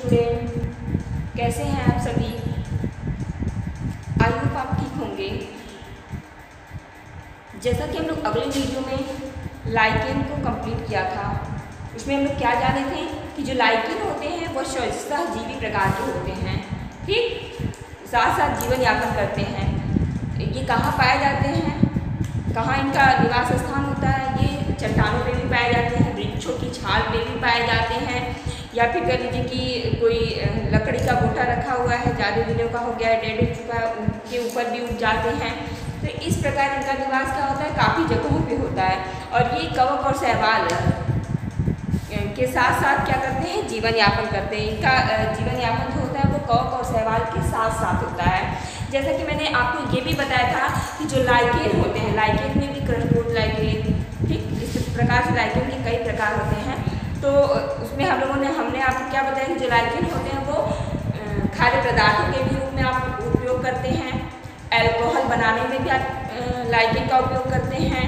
Student, कैसे हैं आप सभी? आई होप आप ठीक होंगे। जैसा कि हम लोग अगले वीडियो में लाइकेन को कंप्लीट किया था, उसमें हम लोग क्या जाने थे कि जो लाइकेन होते हैं वो सहजीवी प्रकार के होते हैं, ठीक, साथ साथ जीवन यापन करते हैं। ये कहाँ पाए जाते हैं, कहाँ इनका निवास स्थान होता है? ये चट्टानों पे भी पाए जाते हैं, वृक्षों की छाल पे भी पाए जाते हैं, या फिर कह लीजिए कि कोई लकड़ी का गोटा रखा हुआ है, ज़्यादा दिनों का हो गया है, डेड हो चुका है, उनके ऊपर भी उग जाते हैं। तो इस प्रकार इनका निवास क्या होता है, काफ़ी जगहों पे होता है। और ये कवक और शैवाल के साथ साथ क्या करते हैं, जीवन यापन करते हैं। इनका जीवन यापन जो होता है वो कवक और शैवाल के साथ साथ होता है। जैसा कि मैंने आपको ये भी बताया था कि जो लाइकेन होते हैं, लाइकेन में भी कृष्णकोट लाइकेन, ठीक, इस प्रकार से लाइकेन के कई प्रकार होते हैं। तो उसमें हमने आपको क्या बताया कि जो लाइकेन होते हैं वो खाद्य पदार्थों के भी रूप में आप उपयोग करते हैं, अल्कोहल बनाने में भी आप लाइकेन का उपयोग करते हैं,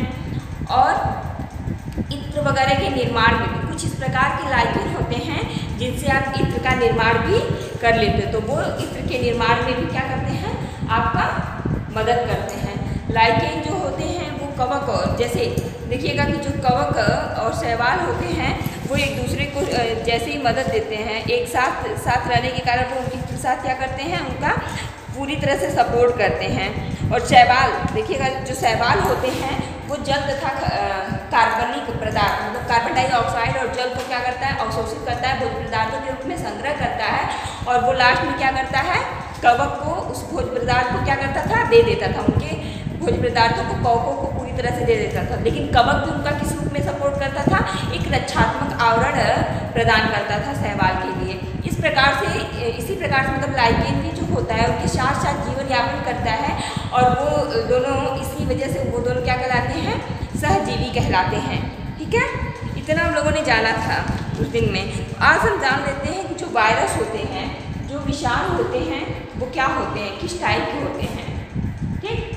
और इत्र वगैरह के निर्माण में भी कुछ इस प्रकार के लाइकेन होते हैं जिनसे आप इत्र का निर्माण भी कर लेते हो। तो वो इत्र के निर्माण में भी क्या करते हैं, आपका मदद करते हैं। लाइकेन जो होते हैं वो कवक, और जैसे देखिएगा कि जो कवक और शैवाल होते हैं वो एक दूसरे को जैसे ही मदद देते हैं, एक साथ रहने के कारण वो उनके साथ क्या करते हैं, उनका पूरी तरह से सपोर्ट करते हैं। और शैवाल देखिएगा, जो शैवाल होते हैं वो जल तथा कार्बनिक पदार्थ मतलब कार्बन डाइऑक्साइड और जल को क्या करता है, अवशोषित करता है, भोज्य पदार्थों के रूप में संग्रह करता है, और वो लास्ट में क्या करता है, कवक को उस भोज्य पदार्थ को क्या करता था, दे देता था, उनके भोज्य पदार्थों को कवकों को पूरी तरह से दे देता था। लेकिन कवक भी उनका किस रूप में सपोर्ट करता था, एक रक्षात्मक आवरण प्रदान करता था शैवाल के लिए। इस प्रकार से इसी प्रकार से मतलब लाइकेन भी जो होता है उनके साथ साथ जीवन यापन करता है, और वो दोनों इसी वजह से वो दोनों क्या कहलाते हैं, सहजीवी कहलाते हैं। ठीक है, इतना हम लोगों ने जाना था उस दिन में। तो आज हम जान लेते हैं कि जो वायरस होते हैं, जो विषाणु होते हैं, वो क्या होते हैं, किस टाइप के होते हैं। ठीक,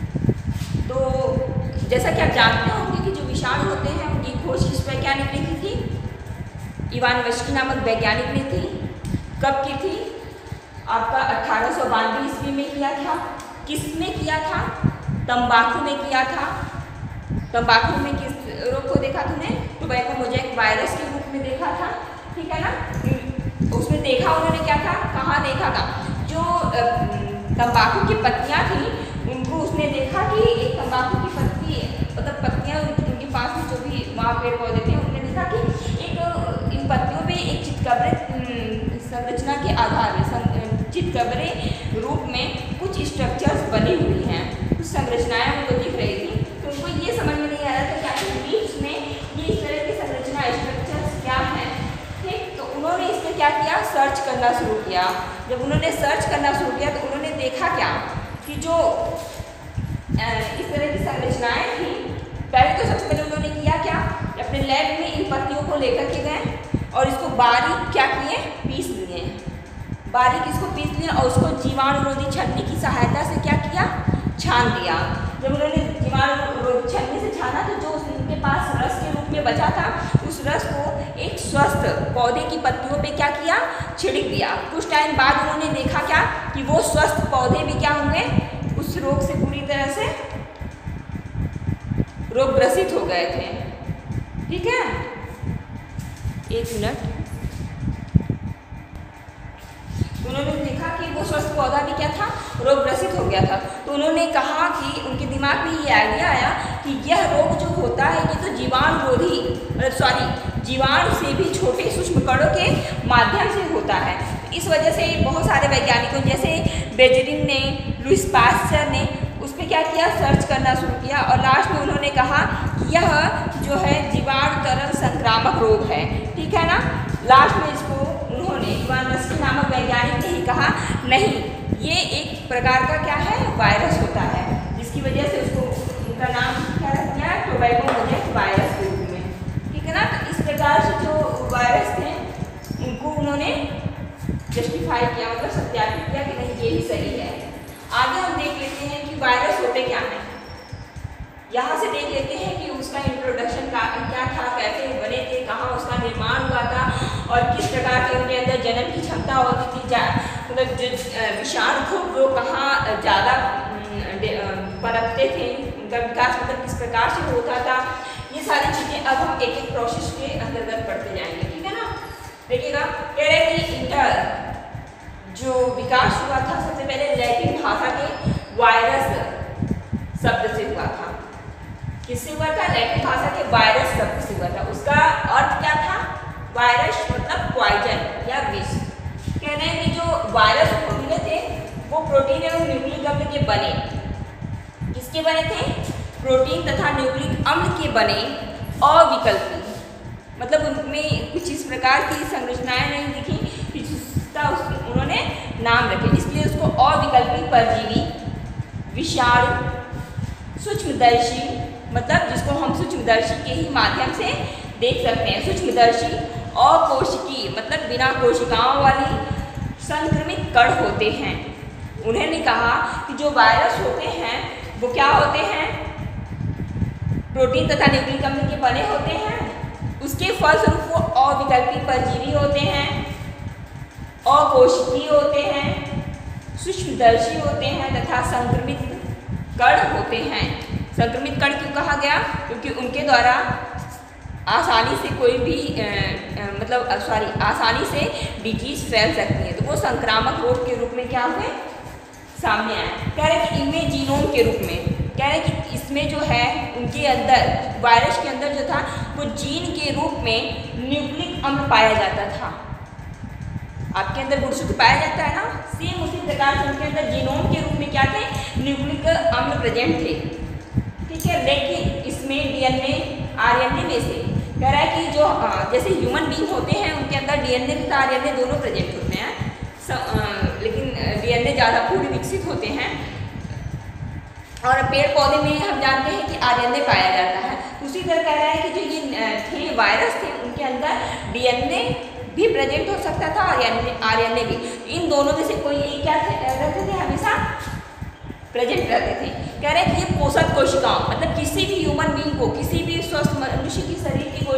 तो जैसा कि आप जानते होंगे कि जो विषाणु होते हैं उनकी खोज किस वैज्ञानिक ने की थी, इवानोव्स्की नामक वैज्ञानिक ने थी। कब की थी, आपका 1892 ईस्वी में किया था। किसमें किया था, तंबाकू में किया था। तंबाकू में किस रोग को देखा तूने, टोबैको मोज़ेक वायरस के रूप में देखा था, ठीक है ना। उसमें देखा उन्होंने क्या था, कहाँ देखा था, जो तंबाकू की पत्तियाँ थी उनको उसने देखा कि एक तंबाकू की पत्ती मतलब पत्तियाँ उनके पास में जो भी वहाँ पेड़ पौधे थे, उन्होंने देखा कि एक इन पत्तियों पे एक चितकबरे संरचना के आधार में चितकबरे रूप में कुछ स्ट्रक्चर्स बनी हुई हैं, कुछ संरचनाएं उनको दिख रही थी। तो उनको ये समझ में नहीं आ रहा था कि आखिर बीच में ये इस तरह की संरचना स्ट्रक्चर्स क्या हैं। ठीक, तो उन्होंने इसमें क्या किया, सर्च करना शुरू किया। जब उन्होंने सर्च करना शुरू किया तो उन्होंने देखा क्या कि जो इस तरह की संरचनाएं थी, पहले तो सबसे पहले उन्होंने किया क्या, अपने लैब में इन पत्तियों को लेकर के गए और इसको बारीक क्या किए, पीस लिए, बारीक इसको पीस लिया, और उसको जीवाणुरोधी छन्नी की सहायता से क्या किया, छान दिया। जब उन्होंने जीवाणुरोधी छन्नी से छाना तो जो उनके पास रस के रूप में बचा था, उस रस को एक स्वस्थ पौधे की पत्तियों पे क्या किया, छिड़क दिया। कुछ टाइम बाद उन्होंने देखा क्या कि वो स्वस्थ पौधे भी क्या हुए, उस रोग से पूरी तरह से रोगग्रसित हो गए थे। ठीक है, एक मिनट। उन्होंने देखा कि वो स्वस्थ पौधा भी क्या था, रोगग्रसित हो गया था। तो उन्होंने कहा कि उनके दिमाग में ये आइडिया आया कि यह रोग जो होता है ये तो जीवाणु से भी छोटे सूक्ष्म कणों के माध्यम से होता है। इस वजह से बहुत सारे वैज्ञानिकों जैसे बेजरिन ने, लुईस पास्चर ने उस पर क्या किया, सर्च करना शुरू किया, और लास्ट में उन्होंने कहा कि यह जो है जीवाणु तरल संक्रामक रोग है। ठीक है ना, लास्ट में इसको उन्होंने इवानोव्स्की नामक वैज्ञानिक ने ही कहा, नहीं ये एक प्रकार का क्या है, वायरस होता है, जिसकी वजह से उसको उनका नाम क्या रख दिया, टोबैको मोज़ेक वायरस के रूप में। ठीक है ना, तो इस प्रकार से जो वायरस थे उनको उन्होंने जस्टिफाई किया, मतलब सत्यापित किया कि नहीं ये ही सही है। आगे हम देख लेते हैं कि वायरस होते क्या हैं। यहाँ से देख लेते हैं कि उसका इंट्रोडक्शन क्या था, कैसे बने थे, कहाँ उसका निर्माण हुआ था, और किस प्रकार से उनके अंदर जन्म की क्षमता प्रकार से होता था, ये सारी चीज़ें अब हम एक एक प्रोसेस के अंतर्गत पढ़ते जाएंगे, ठीक है ना। देखिएगा, कह रहे हैं कि इंटर जो विकास हुआ था सबसे पहले लैटिन भाषा के वायरस शब्द से हुआ था। किससे हुआ था? लैटिन भाषा के वायरस शब्द से हुआ था। उसका अर्थ क्या था? वायरस मतलब पॉइजन या विष। कह रहे हैं कि जो वायरस को मिले थे वो प्रोटीन एवं न्यूक्लिक अम्ल के बने। किसके बने थे? प्रोटीन तथा न्यूक्लिक अम्ल के बने अविकल्पी, मतलब उनमें कुछ इस प्रकार की संरचनाएं नहीं दिखी, उन्होंने नाम रखे, इसलिए उसको अविकल्पी परजीवी, विषाणु, सूक्ष्मदर्शी, मतलब जिसको हम सूक्ष्मदर्शी के ही माध्यम से देख सकते हैं, सूक्ष्मदर्शी, अकोशिकीय मतलब बिना कोशिकाओं वाली संक्रमित कण होते हैं। उन्होंने कहा कि जो वायरस होते हैं वो क्या होते हैं? प्रोटीन तथा न्यूक्लिक अम्ल के बने होते हैं, उसके फलस्वरूप वो अविकल्पी परजीवी होते हैं, अकोशिकीय होते हैं, सूक्ष्मदर्शी होते हैं तथा संक्रमित कण होते हैं। संक्रमित कण क्यों कहा गया? क्योंकि उनके द्वारा आसानी से कोई भी आसानी से डिजीज फैल सकती है, तो वो संक्रामक रोग के रूप में क्या हुए? सामने आए। कह रहे कि इनमें जीनोम के रूप में, कह रहे कि इसमें जो है उनके अंदर वायरस के अंदर जो था वो जीन के रूप में न्यूक्लिक अम्ल पाया जाता था। आपके अंदर गुणसूत्र पाया जाता है ना, सेम उसी प्रकार से उनके अंदर जीनोम के रूप में क्या थे? न्यूक्लिक अम्ल प्रेजेंट थे, ठीक है। लेकिन इसमें डीएनए आरएनए में से कह रहा है कि जो जैसे ह्यूमन बीइंग होते हैं उनके अंदर डीएनए तथा आरएनए दोनों प्रेजेंट होते हैं, लेकिन डीएनए ज़्यादा पूर्ण विकसित होते हैं, और पेड़ पौधे में हम जानते हैं कि आरएनए पाया जाता है। उसी तरह कह रहा है कि जो ये थे वायरस थे उनके अंदर डीएनए भी प्रेजेंट हो सकता था और आरएनए भी, इन दोनों में से कोई एक क्या रहते थे? हमेशा प्रेजेंट रहते थे। कह रहे हैं कि ये पोषक कोशिकाओं मतलब किसी भी ह्यूमन बीइंग को, किसी भी स्वस्थ मनुष्य की शरीर की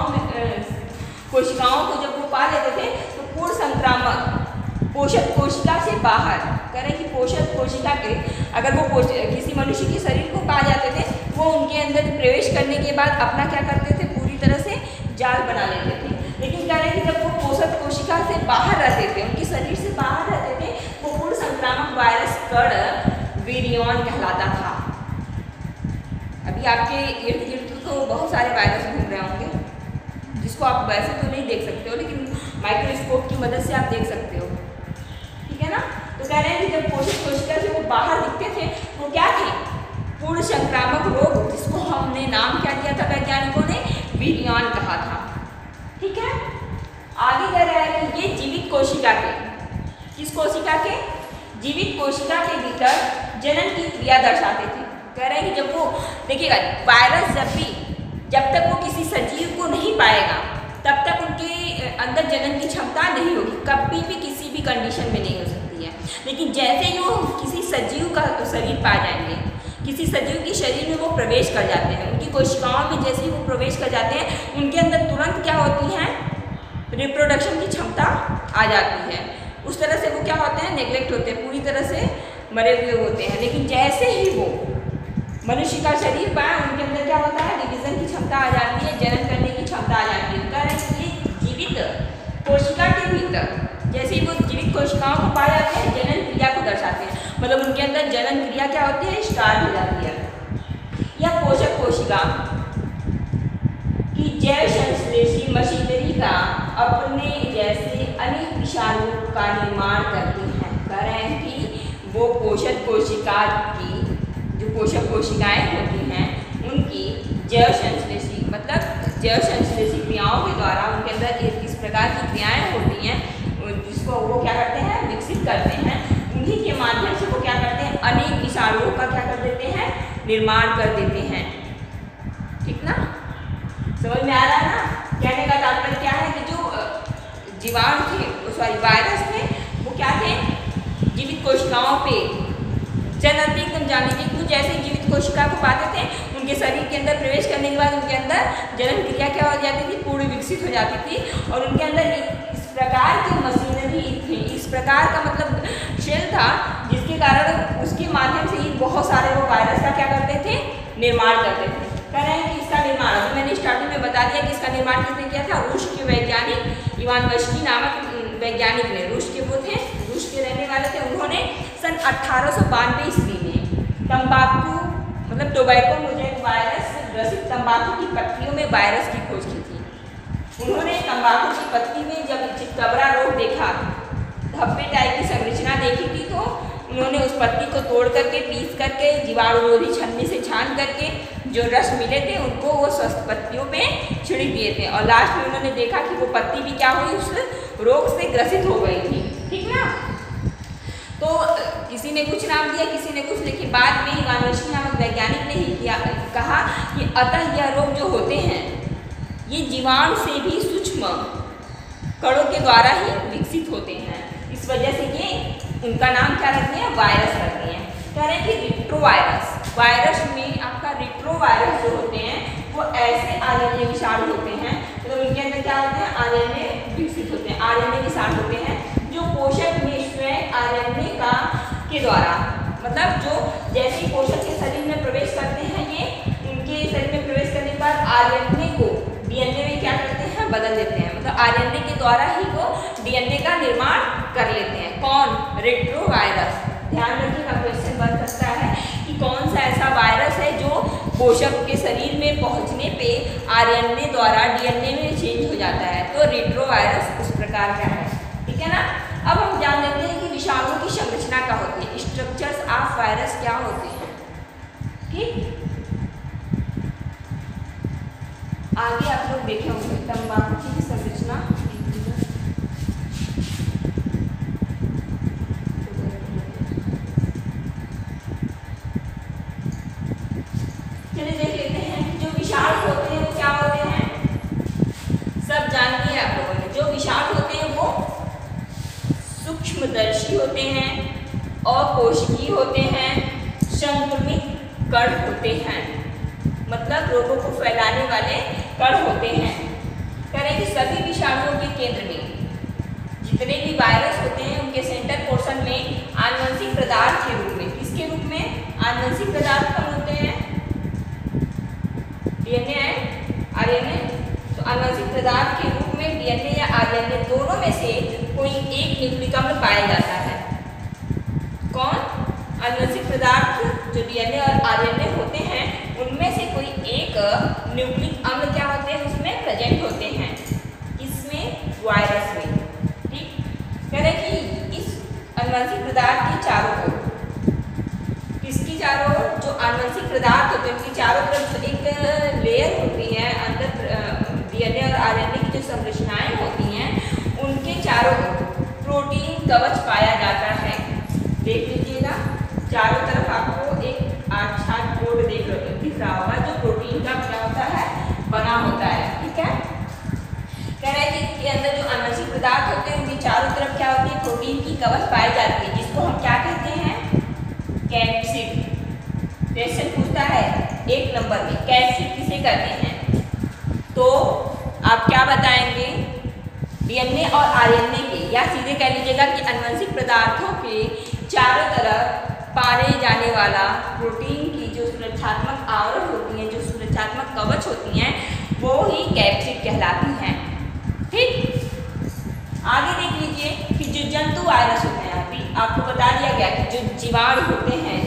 कोशिकाओं को जब वो पा लेते थे तो पूर्ण संक्रामक पोषक कोशिका से बाहर, कह रहे हैं कि पोषक कोशिका के अगर वो किसी मनुष्य के शरीर को पा जाते थे वो उनके अंदर प्रवेश करने के बाद अपना क्या करते थे? पूरी तरह से जाल बना लेते थे। लेकिन कह रहे हैं कि जब वो पोषक कोशिका से बाहर रहते थे, उनके शरीर से बाहर रहते थे, वो पूर्ण संक्रामक वायरस कण विरियन कहलाता था। अभी आपके इर्द गिर्द तो बहुत सारे वायरस घूम रहे होंगे जिसको आप वैसे तो नहीं देख सकते हो, लेकिन माइक्रोस्कोप की मदद से आप देख सकते हो, ठीक है ना। तो कह रहे हैं कि जब पोषक कोशिका से वो बाहर दिखते थे वो क्या थे? पूर्ण संक्रामक रोग, जिसको हमने नाम क्या दिया था वैज्ञानिकों ने? विरियन कहा था, ठीक है। आगे कह रहा है कि ये जीवित कोशिका के, किस कोशिका के? जीवित कोशिका के भीतर जनन की क्रिया दर्शाते थे। कह रहे हैं कि जब वो देखिएगा वायरस जब तक वो किसी सजीव को नहीं पाएगा तब तक उनके अंदर जनन की क्षमता नहीं होगी, कभी भी किसी भी कंडीशन में नहीं हो सकती है। लेकिन जैसे ही वो किसी सजीव का शरीर पा जाएंगे, किसी सजीव के शरीर में वो प्रवेश कर जाते हैं, उनकी कोशिकाओं में जैसे ही वो प्रवेश कर जाते हैं उनके अंदर तुरंत क्या होती है? रिप्रोडक्शन की क्षमता आ जाती है। उस तरह से वो क्या होते हैं? नेग्लेक्ट होते हैं, पूरी तरह से मरे हुए होते हैं। लेकिन जैसे ही वो मनुष्य का शरीर पाए उनके अंदर क्या होता है? डिवीजन की क्षमता आ जाती है, जनन करने की क्षमता आ जाती है। कह रहे हैं कि जीवित कोशिका के भीतर जैसे ही वो जीवित कोशिकाओं को पाए जाते हैं जनन क्रिया को दर्शाते हैं, मतलब उनके अंदर जनन क्रिया क्या होती है? स्टार्ट हो जाती है। या पोषक कोशिका की जैव संश्लेषी मशीनरी का अपने जैसे अनेक विषाणु का निर्माण करती हैं। कह रहे हैं कि वो पोषक कोशिका की जो पोषक कोशिकाएं होती हैं उनकी जैव संश्लेषी मतलब जैव संश्लेषी क्रियाओं के द्वारा उनके अंदर इस प्रकार की क्रियाएं होती हैं जिसको वो क्या करते हैं? विकसित करते हैं। उन्हीं के माध्यम से वो क्या करते हैं? अनेक विषाणुओं का क्या कर देते हैं? निर्माण कर देते हैं, ठीक ना। समझ में आ रहा है ना? कहने का तात्पर्य क्या है कि जो जीवाणु थे वायरस थे वो क्या थे? जीवित कोशिकाओं पे जनन एकदम जाने के कुछ जैसे जीवित कोशिका को पाते थे उनके शरीर के अंदर प्रवेश करने के बाद उनके अंदर जनन क्रिया क्या हो जाती थी? पूर्ण विकसित हो जाती थी और उनके अंदर इस प्रकार की मशीनरी थी, इस प्रकार का मतलब शेल था जिसके कारण उसके माध्यम से ही बहुत सारे वो वायरस का क्या करते थे? निर्माण करते थे। कह रहे हैं कि इसका निर्माण, अभी मैंने स्टार्टिंग में बता दिया कि इसका निर्माण किसने किया था, रूस के वैज्ञानिक इवानोव्स्की नामक वैज्ञानिक ने, रूस के वो थे, रूस के रहने वाले थे। उन्होंने सन 1892 ईस्वी में तंबाकू मतलब टोबैको मोज़ेक वायरस से ग्रसित तंबाकू की पत्तियों में वायरस की खोज की थी। उन्होंने तंबाकू की पत्ती में जब चितकबरा रोग देखा, धब्बे टाइप की संरचना देखी थी, तो उन्होंने उस पत्ती को तोड़ करके पीस करके जीवाणुरोधी छन्नी से छान करके जो रस मिले थे उनको वो स्वस्थ पत्तियों पे छिड़क दिए थे। और लास्ट में उन्होंने देखा कि वो पत्ती भी क्या हुई, उस रोग से ग्रसित हो गई थी। ठीक ना। तो किसी ने कुछ नाम दिया, किसी ने कुछ, लेकिन बाद में इवानोव्स्की नामक वैज्ञानिक ने ही कहा कि अतः यह रोग जो होते हैं ये जीवाणु से भी सूक्ष्म कणों के द्वारा ही विकसित होते हैं। इस वजह से ये उनका नाम क्या रखते हैं, वायरस रखते हैं। कह रहे हैं कि रिट्रोवायरस, वायरस में आपका रिट्रोवायरस जो होते हैं वो ऐसे आरएनए विषाणु होते हैं, मतलब उनके अंदर क्या होते हैं, आरएनए विकसित होते हैं, आरएनए विषाणु होते हैं जो पोषक में स्वयं आरएनए का के द्वारा, मतलब जो जैसे ही पोषक के शरीर में प्रवेश करते हैं, ये उनके शरीर में प्रवेश करने के बाद आरएनए को डीएनए में क्या करते हैं, बदल देते हैं, मतलब आरएनए के द्वारा ही वो डीएनए का निर्माण कर लेते हैं। कौन, रेट्रोवायरस। ध्यान रखिएगा, क्वेश्चन बन सकता है कि कौन सा ऐसा वायरस है जो पोषक के शरीर में पहुंचने पे आरएनए द्वारा डीएनए में चेंज हो जाता है, तो रेट्रोवायरस उस प्रकार का है। ठीक है ना। अब हम जान लेते हैं कि विषाणुओं की संरचना क्या होती है, स्ट्रक्चर्स ऑफ वायरस क्या होते हैं। ठीक, आगे आप लोग देखे होंगे तंबाकू की संरचना। चलिए देख लेते हैं कि जो विषाणु होते हैं वो क्या होते हैं, सब जान लिए आप लोगों ने। जो विषाणु होते हैं वो सूक्ष्मदर्शी होते हैं, अकोशिकीय होते हैं, संक्रमित कण होते हैं, मतलब रोगों को फैलाने वाले कण होते हैं। कह रहे हैं कि सभी विषाणुओं के केंद्र में जितने भी वायरस होते हैं उनके सेंटर पोर्शन में आनुवंशिक पदार्थ के रूप में, किसके रूप में, आनुवंशिक पदार्थ कौन होते हैं, डीएनए एंड आरएनए। तो आनुवंशिक पदार्थ के रूप में डीएनए या आरएनए दोनों में से कोई एक न्यूक्लिक अम्ल पाया जाता है। कौन, आनुवंशिक पदार्थ जो डीएनए और आरएनए होते हैं उनमें से कोई एक न्यूक्लिक अम्ल क्या होते हैं, उसमें प्रेजेंट होते हैं, इसमें वायरस में। ठीक, कह रहे कि इस आनुवंशिक पदार्थ के चारों ओर, किसकी चारों ओर, जो आनुवंशिक पदार्थ होते हैं उनकी चारों तरफ जो एक लेयर होती है अंदर डीएनए और आरएनए की जो संरचनाएं होती हैं उनके चारों ओर प्रोटीन कवच पाया जाता है। देख लीजिएगा, चारों तरफ आपको एक अच्छा कोड दिख रहा होगा जो प्रोटीन का क्या होता है, बना होता है। ठीक है। कह रहे हैं कि इसके अंदर जो आनुवंशिक पदार्थ होते हैं उनकी चारों तरफ क्या होती है, प्रोटीन की कवच पाई जाती है, जिसको हम क्या कहते हैं, कैप्सिड। क्वेश्चन पूछता है 1 नंबर में, कैप्सिड किसे कहते हैं, तो आप क्या बताएंगे, डीएनए और आरएनए के, या सीधे कह लीजिएगा कि आनुवंशिक पदार्थों के चारों तरफ पाए जाने वाला प्रोटीन की जो सुरक्षात्मक आवरण होती हैं, जो सुरक्षात्मक कवच होती हैं, वो ही कैप्सिड कहलाती हैं। ठीक, आगे देख लीजिए कि जो जंतु वायरस होते हैं, अभी आपको बता दिया गया कि जो जीवाणु होते हैं,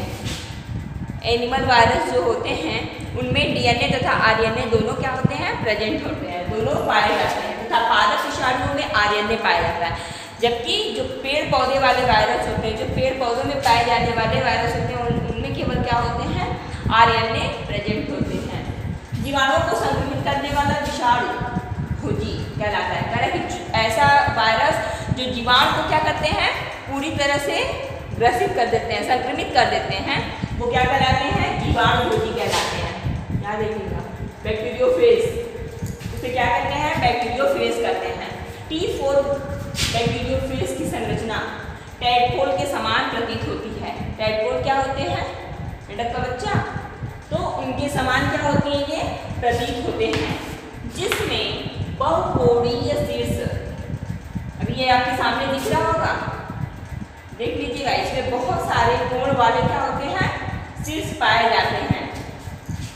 एनिमल वायरस जो होते हैं उनमें डीएनए तथा आरएनए दोनों क्या होते हैं, प्रेजेंट होते हैं, दोनों पाए जाते हैं, तथा पादप विषाणुओं में आरएनए पाया जाता है। जबकि जो पेड़ पौधे वाले वायरस होते हैं, जो पेड़ पौधों में पाए जाने वाले वायरस होते हैं, उनमें केवल क्या होते हैं, आरएनए प्रेजेंट होते हैं। जीवाणुओं को संक्रमित करने वाला विषाणु खोजी कहलाता है। कह रहा है कि ऐसा वायरस जो जीवाणु को क्या करते हैं, पूरी तरह से ग्रसित कर देते हैं, संक्रमित कर देते हैं, वो क्या कहलाते हैं, जीवाणु खोजी कहलाते हैं। याद रखिएगा, बैक्टीरियोफेज, उसे क्या करते हैं, बैक्टीरियोफेज करते हैं। T4 बैक्टीरियोफेज की संरचना टैडपोल के समान प्रतीत होती है। टैडपोल क्या होते हैं, मेंढक का बच्चा, तो उनके समान क्या होती है, ये प्रतीत होते हैं, जिसमें बहुकोणीय शीर्ष, अभी ये आपके सामने दिख रहा होगा, देख लीजिएगा, इसमें बहुत सारे कोण वाले क्या होते हैं, शीर्ष पाए जाते हैं।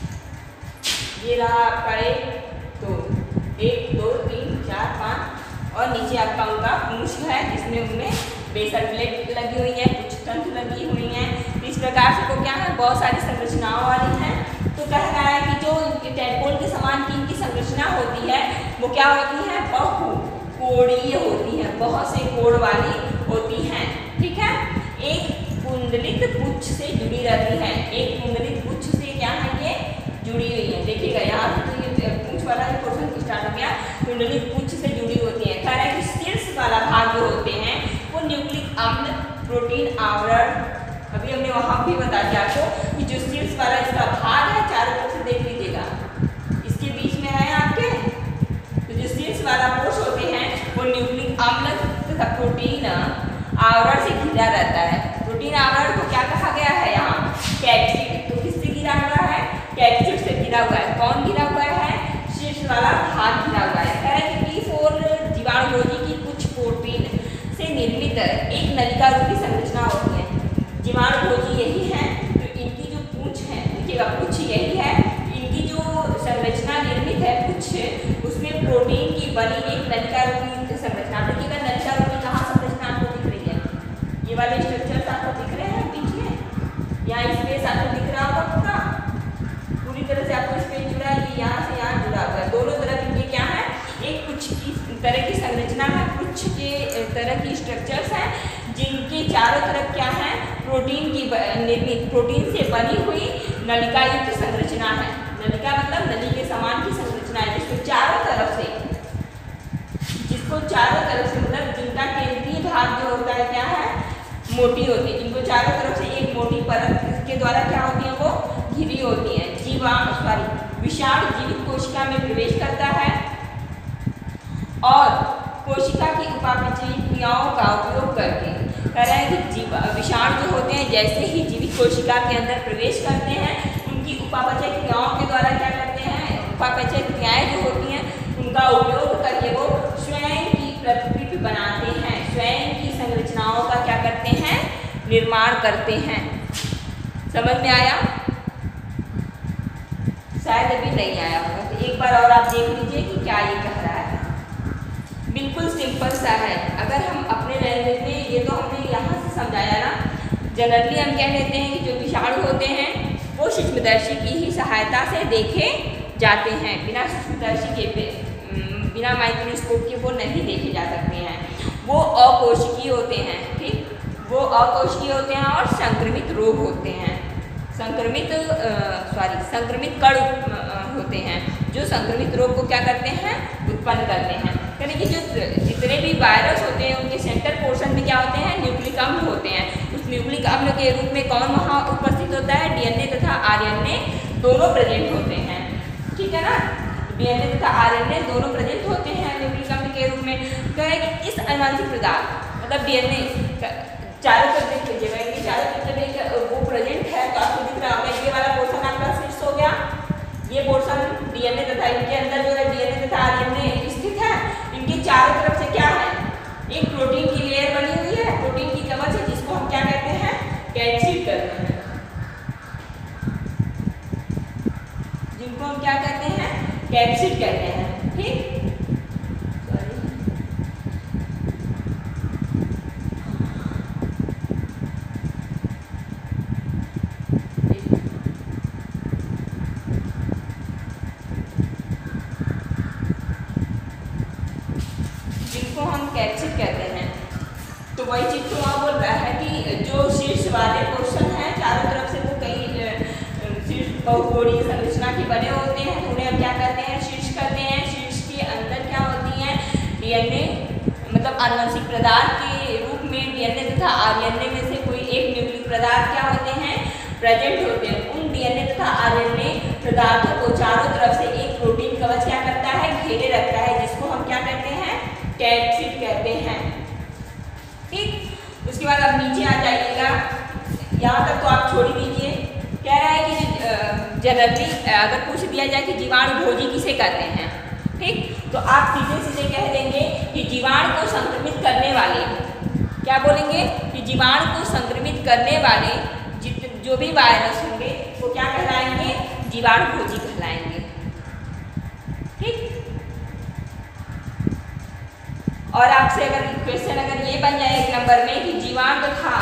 ये रहा आपका एक, तो 1 2 3 4 5 और नीचे आपका उनका पूंछ है जिसमें उनमें बेसल प्लेट लगी हुई है, कुछ तंतु लगी हुई हैं। इस प्रकार से वो क्या है, बहुत सारी संरचनाओं वाली हैं। तो कह रहा है कि जो टैडपोल के समान की इनकी संरचना होती है वो क्या होती है, बहुकोणीय होती है, बहुत से कोण वाली होती हैं। ठीक है, एक कुंडलित पुच्छ से जुड़ी रहती है, एक कुंडलित पुच्छ से क्या है ये जुड़ी हुई है। देखिएगा यहाँ से तो ये पुच्छ वाला पोर्शन स्टार्ट हो गया, कुंडलित पुच्छ से जुड़ी होती है। कह रहा है कि शीर्ष वाला भाग जो होते हैं वो न्यूक्लिक अम्ल प्रोटीन आवरण, अभी हमने वहाँ भी बता दिया आपको कि जो शीर्ष वाला इसका भाग है, चारों तरफ से देख लीजिएगा, इसके बीच में है आपके, तो जो शीर्ष वाला कोश होते हैं वो न्यूक्लिक अम्ल तथा प्रोटीन आवरण से घिरा रहता है। प्रोटीन आवरण को क्या कहा गया है यहाँ, कैप्सिड। तो किससे घिरा हुआ है, कैप्सिड से घिरा हुआ है। कौन घिरा हुआ है, शीर्ष वाला भाग घिरा हुआ है। कह रहे हैं कि P4 जीवाणुभोजी की कुछ प्रोटीन से निर्मित एक नलिका रूपी संरचना होती है। जीवाणुभोजी यही है, तो इनकी जो पूंछ है, देखिएगा पूंछ यही है, इनकी जो संरचना निर्मित है पूंछ, उसमें प्रोटीन की बनी एक नलिका रूपी संरचना। देखिएगा नलिका रूपी कहाँ संरचना आपको दिख रही है, ये वाले स्ट्रक्चर्स आपको दिख रहे हैं बीच में, यहाँ स्पेस आपको दिख रहा होगा पूरा, पूरी तरह से आपको स्पेस जुड़ा है, ये यहाँ से यहाँ जुड़ा हुआ है। दोनों तरफ इनके क्या है, एक पुच्छ की तरह की संरचना है, पुच्छ के तरह की स्ट्रक्चर्स हैं जिनके चारों तरफ क्या है, प्रोटीन की निर्मित, प्रोटीन से बनी हुई नलिका युक्त संरचना है। नलिका मतलब नली के समान की संरचना है, जिसको चारों तरफ से मतलब जिनका केंद्रीय भाग जो होता है क्या है, मोटी होती है, जिनको चारों तरफ से एक मोटी परत के द्वारा क्या होती है, वो घिरी होती है। विषाणु जीवित कोशिका में प्रवेश करता है और कोशिका की उपापचयी क्रियाओं का उपयोग करके, कह रहे हैं कि विषाणु जो होते हैं जैसे ही जीवित कोशिका के अंदर प्रवेश करते हैं, उनकी उपापचय क्रियाओं के द्वारा क्या करते हैं, उपापचय क्रियाएं जो होती हैं उनका उपयोग करके वो स्वयं की प्रतिकृति बनाते हैं, स्वयं की संरचनाओं का क्या करते हैं, निर्माण करते हैं। समझ में आया, शायद अभी नहीं आया होगा, तो एक बार और आप देख लीजिए कि क्या ये कह रहा है। बिल्कुल सिंपल सा है, अगर हम अपने लैंग्वेज में, ये तो हमने यहाँ से समझाया ना, जनरली हम क्या कहते हैं कि जो विषाणु होते हैं वो सूक्ष्मदर्शी की ही सहायता से देखे जाते हैं, बिना सूक्ष्मदर्शी के, बिना माइक्रोस्कोप के वो नहीं देखे जा सकते हैं। वो अकोशिकीय होते हैं, ठीक, वो अकोशिकीय होते हैं और संक्रमित रोग होते हैं, संक्रमित कण होते हैं जो संक्रमित रोग को क्या करते हैं, उत्पन्न करते हैं। यानी कि जो जितने भी वायरस होते हैं उनके सेंटर पोर्शन में क्या होते हैं, न्यूक्लिक अम्ल होते हैं। उस न्यूक्लिक अम्ल के रूप में कौन वहाँ उपस्थित होता है, डीएनए तथा आरएनए दोनों प्रेजेंट होते हैं। ठीक है ना, डीएनए तथा आरएनए दोनों प्रेजेंट होते हैं न्यूक्लिक अम्ल के रूप में। कह रहे हैं कि इस अनुवांशिक पदार्थ मतलब डीएनए चारों तरफ देख लीजिएगा, इनके चारों तरफ वो प्रेजेंट है, तो आपको दिख रहा होगा ये वाला पोर्शन आपका शीर्ष हो गया, ये पोर्शन डीएनए तथा इनके अंदर जो है डीएनए तथा आरएनए स्थित है, इनके चारों तरफ से क्या है, एक प्रोटीन की लेयर बनी हुई है, प्रोटीन की कवच है, जिसको हम क्या कहते हैं, कैप्सिड कहते हैं, जिनको हम क्या कहते हैं, कैप्सिड कहते हैं। ठीक, कैप्सिड कहते हैं। तो वही चीज तो वहाँ बोल रहा है कि जो शीर्ष वाले पोर्शन है चारों तरफ से वो कई शीर्ष बहुकोणीय संरचना के बने होते हैं, उन्हें हम क्या कहते हैं, शीर्ष कहते हैं। शीर्ष के अंदर क्या होती है, डीएनए मतलब आनुवंशिक पदार्थ के रूप में डीएनए तथा आरएनए में से कोई एक न्यूक्लिक पदार्थ क्या होते हैं, प्रेजेंट होते हैं। उन डीएनए तथा आरएनए पदार्थों को चारों तरफ से एक प्रोटीन कवच क्या करता है, घेरे रखता है, जिसको हम क्या कहते हैं, कैप्सिड कहते हैं। ठीक, उसके बाद आप नीचे आ जाइएगा, यहाँ तक तो आप छोड़ ही दीजिए। कह रहा है कि जनरली अगर पूछ दिया जाए कि जीवाणुभोजी किसे कहते हैं, ठीक, तो आप सीधे सीधे कह देंगे कि जीवाणु को संक्रमित करने वाले, क्या बोलेंगे कि जीवाणु को संक्रमित करने वाले जो भी वायरस होंगे वो क्या कहलाएंगे, जीवाणुभोजी कहलाएंगे। और आपसे अगर क्वेश्चन अगर ये बन जाए 1 नंबर में कि जीवाणु तथा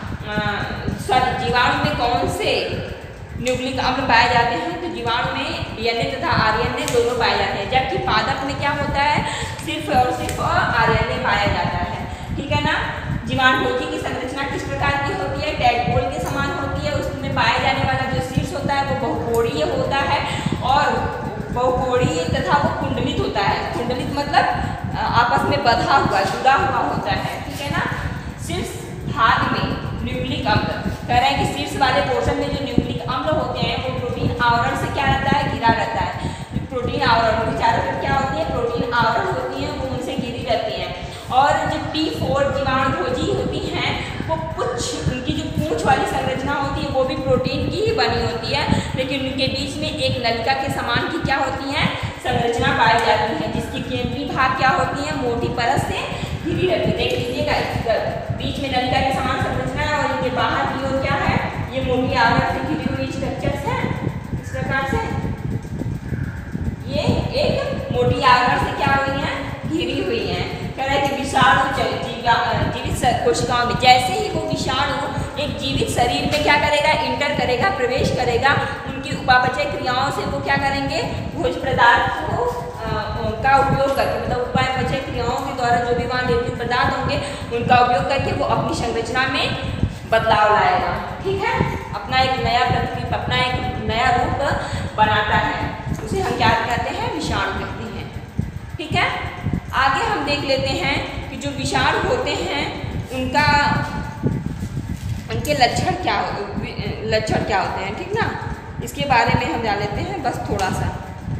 जीवाणु में कौन से न्यूक्लिक अम्ल पाए जाते हैं, तो जीवाणु में डीएनए तथा आरएनए दोनों पाए जाते हैं, जबकि पादप में क्या होता है, सिर्फ और सिर्फ आरएनए पाया जाता है। ठीक है ना। जीवाणुभोजी की संरचना किस प्रकार की होती है, टैडपोल के समान होती है। उसमें पाया जाने वाला जो शीर्ष होता है वो बहुकोणीय होता है और बहुकोणीय तथा वो कुंडलित होता है। कुंडलित मतलब आपस में बंधा हुआ जुड़ा हुआ होता है। ठीक है ना। शीर्ष भाग में न्यूक्लिक अम्ल कह रहे हैं कि शीर्ष वाले पोर्शन में जो न्यूक्लिक अम्ल होते हैं वो प्रोटीन आवरण से क्या रहता है, घिरा रहता है। प्रोटीन आवरण के चारों तरफ क्या होती है, प्रोटीन आवरण होती है, वो उनसे घिरी रहती हैं। और जो T4 जीवाणुभोजी होती हैं वो कुछ उनकी जो पूंछ वाली संरचना होती है वो भी प्रोटीन की ही बनी होती है, लेकिन उनके बीच में एक नलिका के समान की क्या होती है, संरचना पाई जाती है, जिसकी केंद्रीय भाग क्या होती है, मोटी परत से घिरी रहती है। देख लीजिएगा, बीच में नलिका के समान संरचना है और इनके बाहर की ओर क्या है, ये मोटी आवरण से घिरी हुई स्ट्रक्चर्स है। इस प्रकार से ये एक मोटी आवरण से क्या हुई है, घिरी हुई है। कह रहा है कि विषाणु जीवित कोशिकाओं में जैसे ही वो विषाणु एक जीवित शरीर में क्या करेगा, इंटर करेगा, प्रवेश करेगा, उनकी उपापचय क्रियाओं से वो क्या करेंगे, भोज्य पदार्थ को का उपयोग करके, मतलब उपापचय क्रियाओं के द्वारा जो भी वहाँ निर्मित पदार्थ होंगे उनका उपयोग करके वो अपनी संरचना में बदलाव लाएगा। ठीक है। अपना एक नया रूप बनाता है, उसे हम क्या कहते हैं, विषाणु कहते हैं। ठीक है। आगे हम देख लेते हैं कि जो विषाणु होते हैं उनके लक्षण क्या होते हैं। ठीक ना। इसके बारे में हम जान लेते हैं बस थोड़ा सा।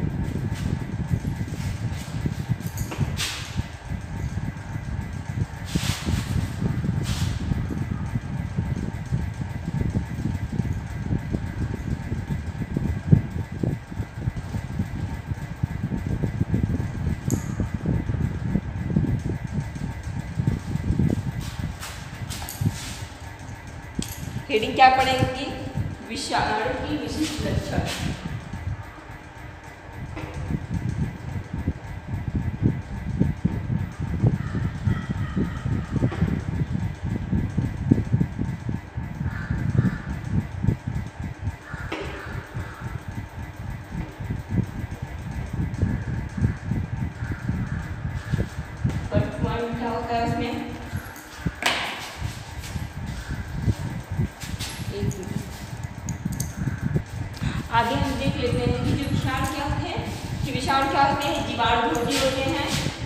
हेडिंग क्या पड़ेगी, विषाणु की विशिष्ट लक्षण। क्या होता है उसमें, आगे हम देख लेते हैं कि जो विषाणु क्या होते हैं, कि विषाणु क्या होते हैं, जीवाणुभोजी होते हैं।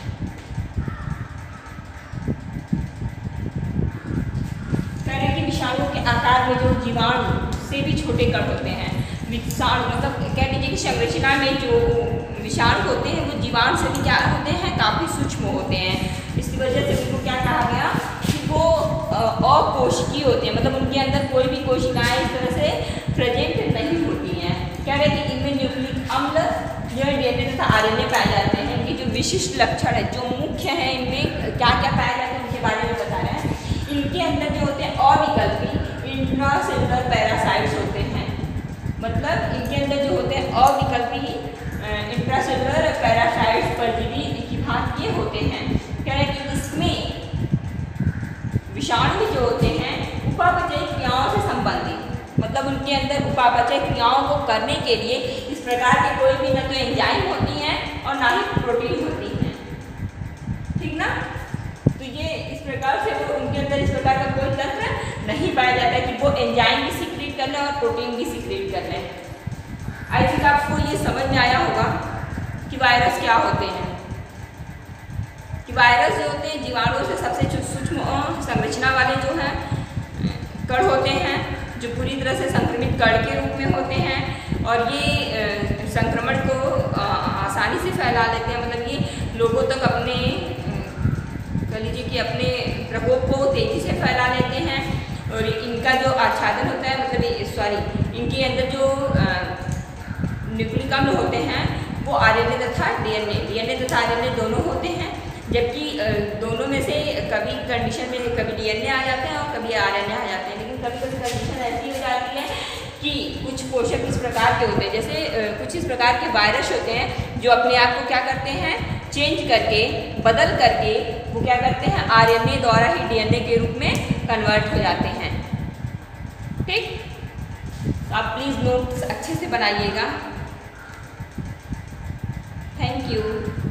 कह रहे हैं कि विषाणु के आकार में जो जीवाणु से भी छोटे कण होते हैं। विषाणु मतलब कह लीजिए कि संरचना में जो विषाणु होते हैं वो जीवाणु से भी क्या होते हैं, काफ़ी सूक्ष्म होते हैं। इसकी वजह से उनको क्या कहा गया कि वो अकोशिकीय होते हैं, मतलब उनके अंदर कोई भी कोशिकाएं इस तरह से प्रेजेंट नहीं होती हैं। कह रहे हैं कि इनमें न्यूक्लिक अम्ल जो डीएनए तथा आरएनए पाए जाते हैं। इनके जो विशिष्ट लक्षण है, जो मुख्य है, इनमें क्या क्या पाया जाता है उनके बारे में बता रहे हैं। इनके अंदर जो होते हैं अविकल्पी इंट्रासेलुलर पैरासाइट्स होते हैं, मतलब इनके अंदर जो होते हैं अविकल्पी इंट्रासेलुलर पैरासाइट्स परजीवी की भांति ये होते हैं। कह रहे हैं कि इसमें विषाणु जो होते हैं उपापचय क्रियाओं से संबंधित, मतलब उनके अंदर उपापचय क्रियाओं को करने के लिए इस प्रकार की कोई भी न तो एंजाइम होती हैं और ना ही प्रोटीन होती हैं। ठीक ना। तो ये इस प्रकार से वो उनके अंदर इस प्रकार का कोई तंत्र नहीं पाया जाता है कि वो एंजाइम भी सीक्रेट कर लें और प्रोटीन भी सीक्रेट कर लें। आई थिंक आपको ये समझ में आया होगा कि वायरस क्या होते हैं। कि वायरस जो होते हैं जीवाणुओं से सबसे सूक्ष्म संरचना वाले जो हैं कण होते हैं, जो पूरी तरह से संक्रमित कण के रूप में होते हैं और ये संक्रमण को आसानी से फैला लेते हैं। मतलब ये लोगों तक अपने कह लीजिए कि अपने प्रकोप को तेजी से फैला लेते हैं और इनका जो आच्छादन होता है, मतलब इनके अंदर जो न्यूक्लिक अम्ल होते हैं वो आरएनए तथा डीएनए तथा आरएनए दोनों होते हैं, जबकि दोनों में से कभी कंडीशन में कभी डीएनए आ जाते हैं और कभी आरएनए आ जाते हैं। लेकिन कभी कभी कंडीशन ऐसी हो जाती है कि कुछ पोषक इस प्रकार के होते हैं, जैसे कुछ इस प्रकार के वायरस होते हैं जो अपने आप को क्या करते हैं, चेंज करके, बदल करके वो क्या करते हैं, आरएनए द्वारा ही डीएनए के रूप में कन्वर्ट हो जाते हैं। ठीक, आप प्लीज़ नोट्स अच्छे से बनाइएगा। Thank you.